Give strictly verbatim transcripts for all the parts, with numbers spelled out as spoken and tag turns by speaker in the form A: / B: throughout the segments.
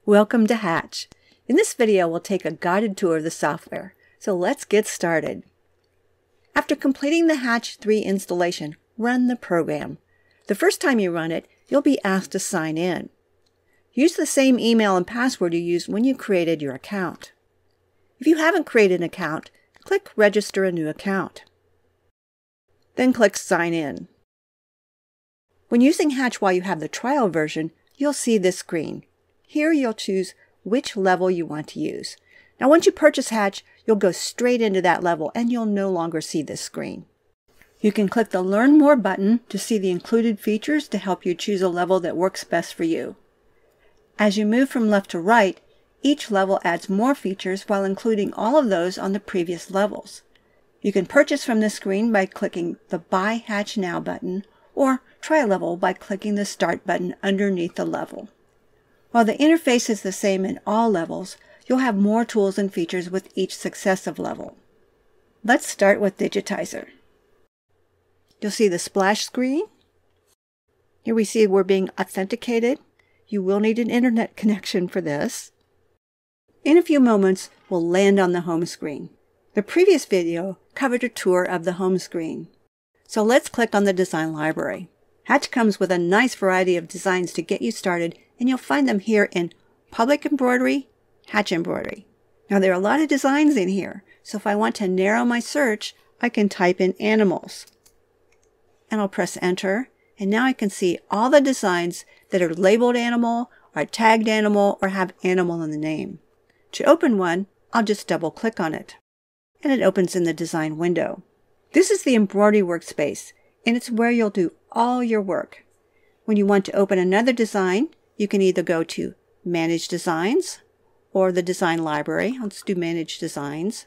A: Welcome to Hatch. In this video, we'll take a guided tour of the software. So let's get started. After completing the Hatch three installation, run the program. The first time you run it, you'll be asked to sign in. Use the same email and password you used when you created your account. If you haven't created an account, click Register a New Account. Then click Sign In. When using Hatch while you have the trial version, you'll see this screen. Here you'll choose which level you want to use. Now once you purchase Hatch, you'll go straight into that level and you'll no longer see this screen. You can click the Learn More button to see the included features to help you choose a level that works best for you. As you move from left to right, each level adds more features while including all of those on the previous levels. You can purchase from this screen by clicking the Buy Hatch Now button or try a level by clicking the Start button underneath the level. While the interface is the same in all levels, you'll have more tools and features with each successive level. Let's start with Digitizer. You'll see the splash screen. Here we see we're being authenticated. You will need an internet connection for this. In a few moments, we'll land on the home screen. The previous video covered a tour of the home screen. So let's click on the design library. Hatch comes with a nice variety of designs to get you started, and you'll find them here in Public Embroidery, Hatch Embroidery. Now there are a lot of designs in here, so if I want to narrow my search, I can type in animals. And I'll press enter, and now I can see all the designs that are labeled animal, are tagged animal, or have animal in the name. To open one, I'll just double click on it, and it opens in the design window. This is the embroidery workspace, and it's where you'll do all your work. When you want to open another design, you can either go to Manage Designs or the Design Library. Let's do Manage Designs.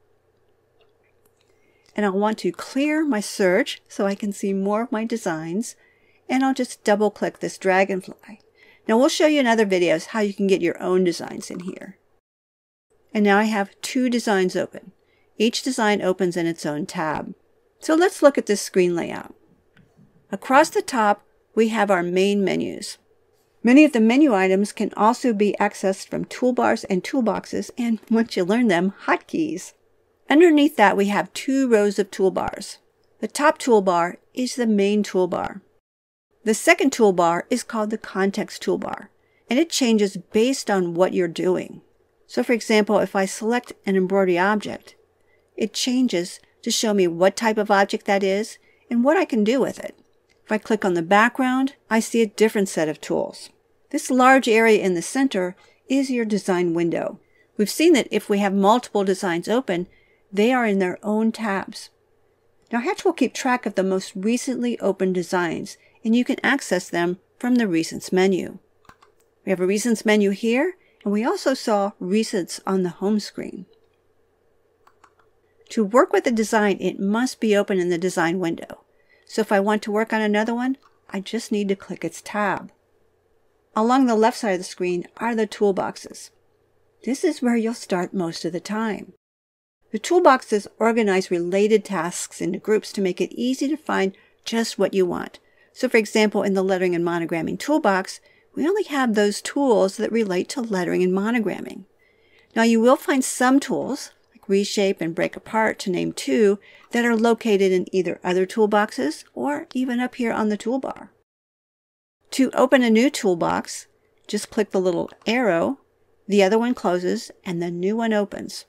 A: And I'll want to clear my search so I can see more of my designs. And I'll just double click this dragonfly. Now we'll show you in other videos how you can get your own designs in here. And now I have two designs open. Each design opens in its own tab. So let's look at this screen layout. Across the top, we have our main menus. Many of the menu items can also be accessed from toolbars and toolboxes, and once you learn them, hotkeys. Underneath that, we have two rows of toolbars. The top toolbar is the main toolbar. The second toolbar is called the context toolbar, and it changes based on what you're doing. So for example, if I select an embroidery object, it changes to show me what type of object that is and what I can do with it. If I click on the background, I see a different set of tools. This large area in the center is your design window. We've seen that if we have multiple designs open, they are in their own tabs. Now Hatch will keep track of the most recently opened designs, and you can access them from the Recents menu. We have a Recents menu here, and we also saw Recents on the home screen. To work with a design, it must be open in the design window. So if I want to work on another one, I just need to click its tab. Along the left side of the screen are the toolboxes. This is where you'll start most of the time. The toolboxes organize related tasks into groups to make it easy to find just what you want. So for example, in the lettering and monogramming toolbox, we only have those tools that relate to lettering and monogramming. Now you will find some tools, Reshape and Break Apart, to name two, that are located in either other toolboxes or even up here on the toolbar. To open a new toolbox, just click the little arrow, the other one closes, and the new one opens.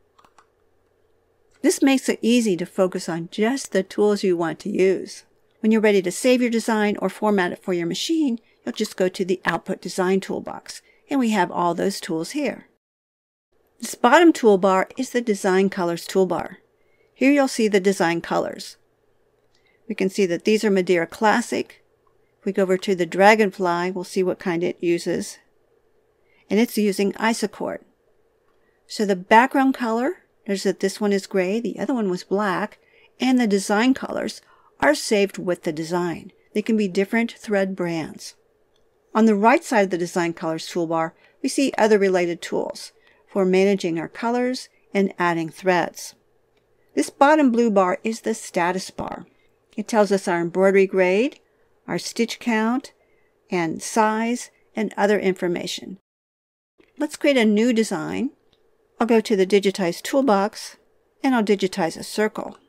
A: This makes it easy to focus on just the tools you want to use. When you're ready to save your design or format it for your machine, you'll just go to the Output Design toolbox, and we have all those tools here. This bottom toolbar is the Design Colors toolbar. Here you'll see the design colors. We can see that these are Madeira Classic. If we go over to the Dragonfly, we'll see what kind it uses. And it's using Isochord. So the background color, there's that this one is gray, the other one was black, and the design colors are saved with the design. They can be different thread brands. On the right side of the Design Colors toolbar, we see other related tools for managing our colors and adding threads. This bottom blue bar is the status bar. It tells us our embroidery grade, our stitch count, and size, and other information. let's create a new design. I'll go to the Digitize toolbox and I'll digitize a circle.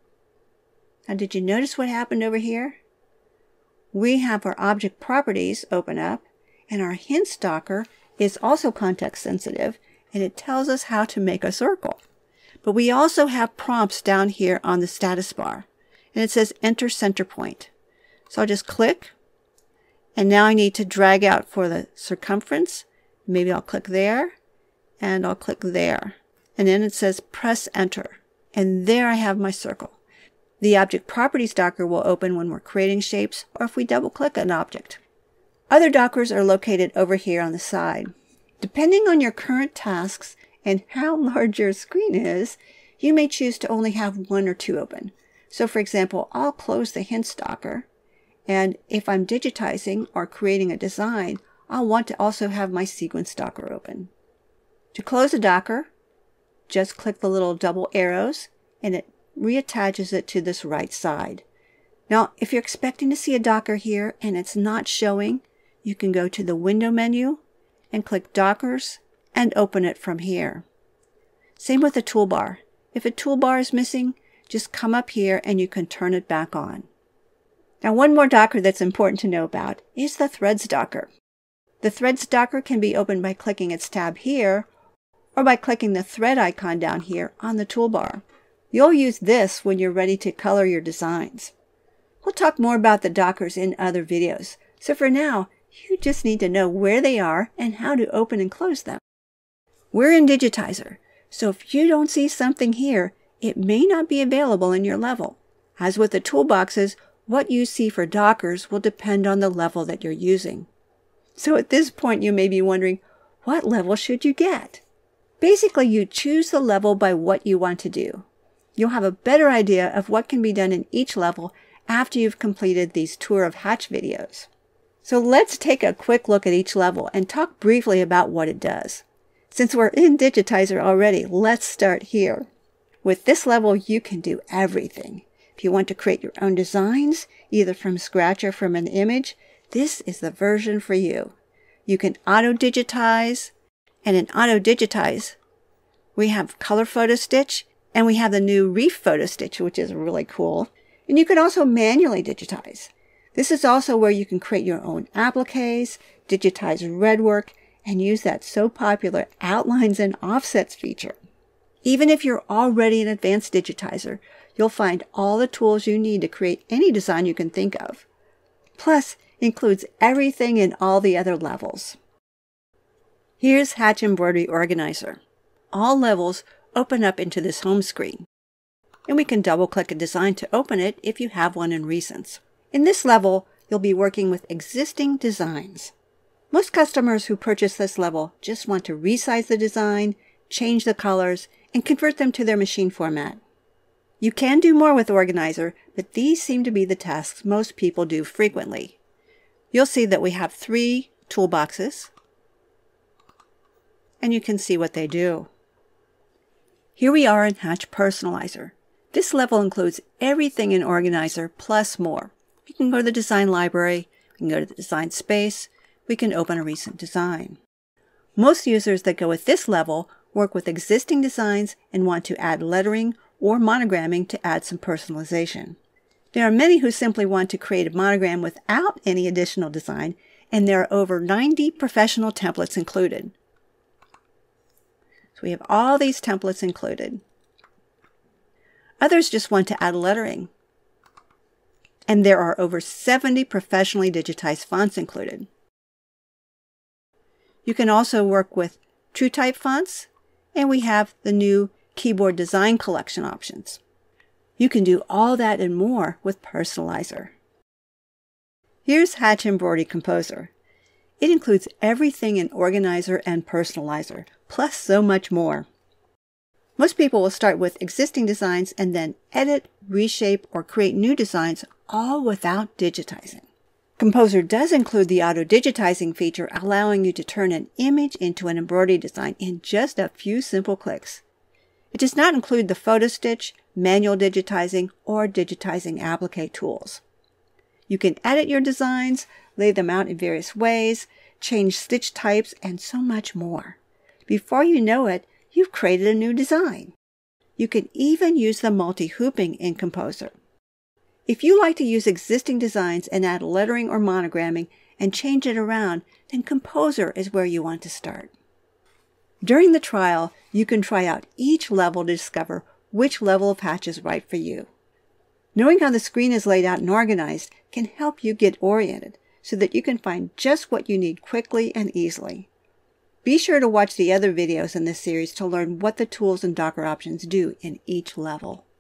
A: Now, did you notice what happened over here? We have our object properties open up, and our hints docker is also context sensitive, and it tells us how to make a circle. But we also have prompts down here on the status bar, and it says enter center point. So I'll just click, and now I need to drag out for the circumference. Maybe I'll click there, and I'll click there. And then it says press enter, and there I have my circle. The Object Properties docker will open when we're creating shapes or if we double-click an object. Other dockers are located over here on the side. Depending on your current tasks and how large your screen is, you may choose to only have one or two open. So for example, I'll close the Hints docker, and if I'm digitizing or creating a design, I'll want to also have my Sequence docker open. To close a docker, just click the little double arrows, and it reattaches it to this right side. Now, if you're expecting to see a docker here and it's not showing, you can go to the Window menu and click Dockers and open it from here. Same with the toolbar. If a toolbar is missing, just come up here and you can turn it back on. Now, one more docker that's important to know about is the Threads docker. The Threads docker can be opened by clicking its tab here or by clicking the thread icon down here on the toolbar. You'll use this when you're ready to color your designs. We'll talk more about the dockers in other videos, so for now, you just need to know where they are and how to open and close them. We're in Digitizer, so if you don't see something here, it may not be available in your level. As with the toolboxes, what you see for dockers will depend on the level that you're using. So at this point, you may be wondering, what level should you get? Basically, you choose the level by what you want to do. You'll have a better idea of what can be done in each level after you've completed these Tour of Hatch videos. So let's take a quick look at each level and talk briefly about what it does. Since we're in Digitizer already, let's start here. With this level, you can do everything. If you want to create your own designs, either from scratch or from an image, this is the version for you. You can auto-digitize, and in auto-digitize, we have Color Photo Stitch, and we have the new Reef Photo Stitch, which is really cool. And you can also manually digitize. This is also where you can create your own appliques, digitize redwork, and use that so popular outlines and offsets feature. Even if you're already an advanced digitizer, you'll find all the tools you need to create any design you can think of. Plus, it includes everything in all the other levels. Here's Hatch Embroidery Organizer. All levels open up into this home screen. And we can double-click a design to open it if you have one in Recents. In this level, you'll be working with existing designs. Most customers who purchase this level just want to resize the design, change the colors, and convert them to their machine format. You can do more with Organizer, but these seem to be the tasks most people do frequently. You'll see that we have three toolboxes, and you can see what they do. Here we are in Hatch Personalizer. This level includes everything in Organizer plus more. We can go to the design library, we can go to the design space, we can open a recent design. Most users that go with this level work with existing designs and want to add lettering or monogramming to add some personalization. There are many who simply want to create a monogram without any additional design, and there are over ninety professional templates included. We have all these templates included. Others just want to add lettering. And there are over seventy professionally digitized fonts included. You can also work with TrueType fonts, and we have the new Keyboard Design Collection options. You can do all that and more with Personalizer. Here's Hatch Embroidery Composer. It includes everything in Organizer and Personalizer, plus so much more. Most people will start with existing designs and then edit, reshape, or create new designs, all without digitizing. Composer does include the auto-digitizing feature, allowing you to turn an image into an embroidery design in just a few simple clicks. It does not include the photo stitch, manual digitizing, or digitizing applique tools. You can edit your designs, lay them out in various ways, change stitch types, and so much more. Before you know it, you've created a new design. You can even use the multi-hooping in Composer. If you like to use existing designs and add lettering or monogramming and change it around, then Composer is where you want to start. During the trial, you can try out each level to discover which level of hatch is right for you. Knowing how the screen is laid out and organized can help you get oriented so that you can find just what you need quickly and easily. Be sure to watch the other videos in this series to learn what the tools and Docker options do in each level.